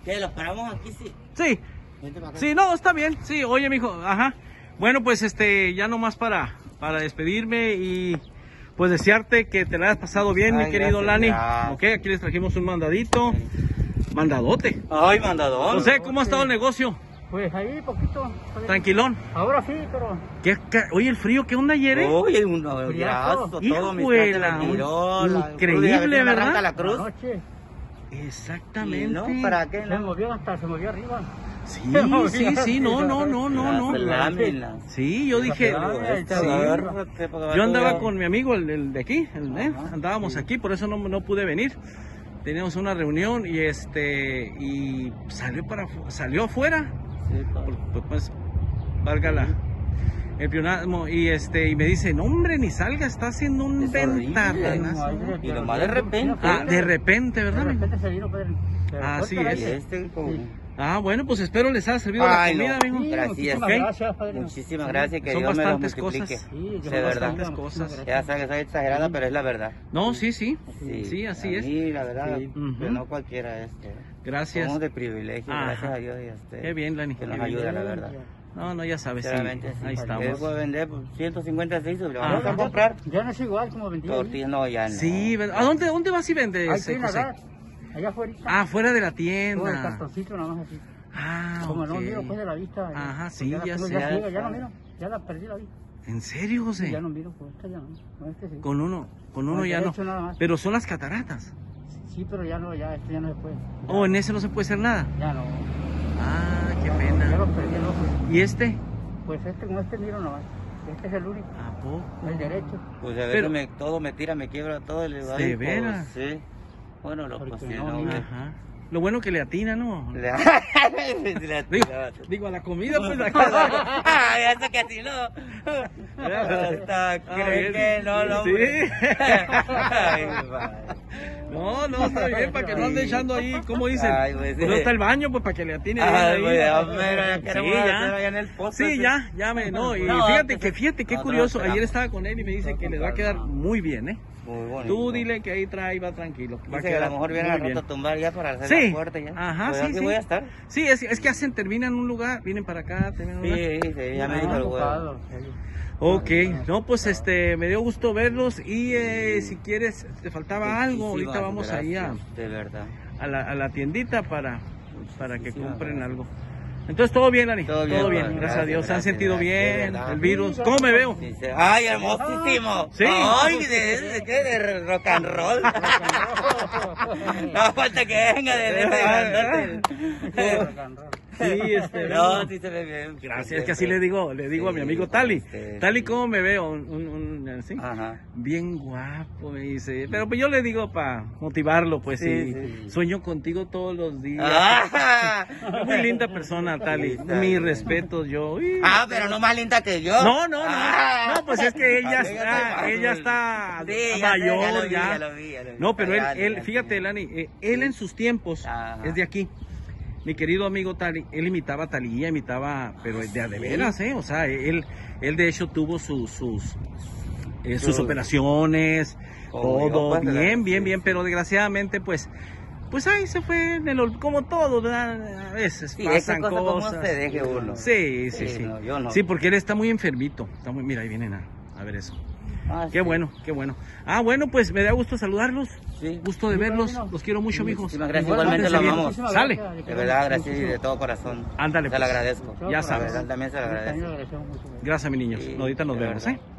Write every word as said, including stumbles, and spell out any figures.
¿Qué? ¿Los paramos aquí? Sí. Sí. Sí, no, está bien. Sí, oye, mijo, ajá. Bueno, pues este, ya nomás para, para despedirme y pues desearte que te la hayas pasado bien, Ay, mi querido gracias, Lani. gracias. Ok, aquí les trajimos un mandadito. Mandadote. Ay, mandador. José, ¿cómo ha estado el negocio? Pues ahí poquito. Tranquilón. Ahora sí, pero... ¿Qué, qué- oye, el frío, ¿qué onda ayer, eh? Oye, un brazo, Friazo. todo mi Hijuela, frente me tiró, la increíble, cruz, y a veces me ¿verdad? arranca la cruz. Anoche Exactamente. Y no, ¿para qué? se No. movió hasta, se movió arriba. Sí, sí, sí, no, no, no, no, no. Las láminas. Sí, yo dije, Este, sí. agárrate, porque va Yo a andaba pegar. con mi amigo, el, el de aquí, el, eh, Ajá, andábamos aquí, por eso no, no pude venir. Teníamos una reunión y este, y salió para, afu- salió afuera, Sí, pa. por- por- pues, valga la, el pleonasmo, y este, y me dice, no hombre, ni salga, está haciendo un Es horrible, ventanazo. ¿no? Y lo más de repente. Ah, de repente, De ¿verdad? repente se vino, Pedro. Así Y es. este como... Sí. Ah, bueno, pues espero les haya servido Ay, la no. comida, amigo. Sí, Gracias. muchísimas Ok. gracias, Padre. Muchísimas gracias, que Son Dios me lo bastantes multiplique. cosas. Sí, De son verdad. bastantes muchísimas cosas. Ya sabes que soy exagerada, pero es la verdad. No, sí, sí, sí, así a es. mí, la verdad, Sí. que Ujú. no cualquiera este. Gracias. Somos de privilegio, Ajá. gracias a Dios. Y este, Qué bien, Lani. que nos qué bien. ayuda, la verdad. No, no, ya sabes, sí. Sinceramente, sí. Ahí Usted estamos. puede vender por ciento cincuenta pesos, le Ah. vamos a comprar Ya no es igual como vendía. ahí. tortillas, no, ya no. Sí, ¿verdad? ¿A dónde, dónde vas y Ahí vendes, tiene José? nada. Allá afuera. Ah, fuera de la Todo el tienda. cartoncito nada más así. Ah, Como no ok. miro pues de la vista. Ajá, pues, sí, la ya tengo sé. ciega, ya no miro. Ya la perdí la vista. ¿En serio, José? Ya no miro, pues esta ya no. Con este sí. Con uno, con uno Con el ya no. derecho nada más. Pero son las cataratas. Sí, pero ya no, ya, este ya no se puede. Oh, en ese no se puede hacer nada. Ya no. Ah, qué Ya lo pena. perdí el ojo. ¿Y este? Pues este, con este miro nomás. Este es el único. ¿A poco? El derecho. Pues a veces Pero- me, todo me tira, me quiebra todo. Le digo, ¿De ay, veras? pues, sí. Bueno, lo Porque pues sí, no, no, mira. me- Ajá. Lo bueno que le atina, ¿no? Le- Le- Digo, le- digo a la comida, pues acá. Ay, eso que así no. Hasta creen que no, no. Sí. hombre. Ay, madre. No, no, está bien, para que no ande echando ahí, ¿cómo dicen? Ay, pues, sí. No está el baño, pues para que le atine bien Ay, ahí. pues, hombre, ya queremos Sí, hacer ya. allá en el poste. Sí, ya, ya me, no, y No, fíjate pues, que, fíjate qué nosotros curioso, esperamos. ayer estaba con él y me dice que les va a quedar muy bien, ¿eh? Muy bonito. Tú dile que ahí trae, va tranquilo. Va a Dice que a quedar lo mejor viene muy al rato bien. a tumbar ya para hacer Sí, la puerta ya. ajá, Pues sí, aquí sí. voy a estar. Sí, es, es que hacen, terminan en un lugar, vienen para acá, terminan en un lugar. Sí, sí, ya me Ah, dijo el huevo. ocupado, sí. Ok, no, pues este, me dio gusto verlos y eh, si quieres, te faltaba algo, ahorita Muchísimas vamos ahí a, gracias, de verdad. a, la, a la tiendita para, para que Muchísimas compren gracias. algo. Entonces, todo bien, Lani, Todo todo bien, bien, padre. gracias a Dios. ¿Se han Gracias, sentido gracias, de bien? verdad. El virus, Sí, ¿cómo me veo? Sí, sí. Ay, hermosísimo. Sí. Ay, de, de, ¿qué? De rock and roll. No falta que venga de, de, de grandote. Sí, este, No, sí se ve bien. gracias, es que así le digo, le digo a mi amigo Tali. Este, Tali, ¿cómo me veo? Un, un, un- así, Ajá. bien guapo, me dice. Pero pues yo le digo para motivarlo, pues sí. Sí, sí, sí. Sueño contigo todos los días. Ah, Muy linda persona, Tali. Está Mis bien. respetos, yo. Uy. Ah, pero no más linda que yo. No, no, no. Ah. No, pues es que ella Ah, yo ya está, soy ella más- está Sí, ya sé, mayor, ya lo vi, ya. ya lo vi, ya lo vi. No, pero él, Ya, él, ya, fíjate, ya. Lani, eh, él en sus tiempos Ajá. es de aquí. Mi querido amigo Tali, él imitaba a Talía, imitaba, pero de a de veras, ¿eh? O sea, él, él de hecho tuvo sus, sus, eh, sus Sus- operaciones, Como yo, todo pues, ¿verdad? bien, bien, Sí, bien, sí. pero desgraciadamente, pues, pues ahí se fue en el, ol- como todo, ¿verdad? A veces Sí, esas pasan cosas como cosas. se deje uno. Sí, sí, Sí, sí. no, yo no. Sí, porque él está muy enfermito. Está muy, mira, ahí vienen a, a ver eso. Ah, Qué sí. bueno, qué bueno. Ah, bueno, pues me da gusto saludarlos. Sí. Gusto de Sí, verlos. bueno. Los quiero mucho, mijos. Muchísimas gracias, Igualmente, igualmente lo bien. amamos. Sale. De verdad, gracias y de todo corazón. Ándale, Se lo pues. agradezco. Ya De sabes. verdad, también se lo agradezco. También le agradecemos mucho. Gracias, mi niños. Sí, Ahorita nos de vemos, verdad. ¿eh?